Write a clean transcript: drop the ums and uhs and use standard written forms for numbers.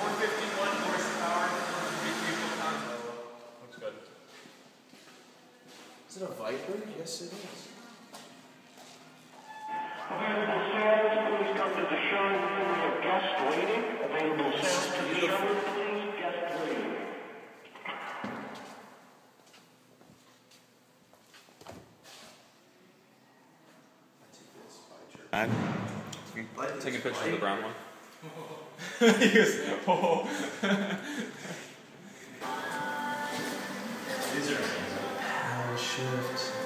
451 horsepower, 3 foot-pounds. Looks good. Is it a Viper? Yes, it is. Available sales, please come to the showroom. We have guest waiting. Available sales to the showroom, please. Guest waiting. And taking pictures of the brown one. He goes, oh. These are power shift.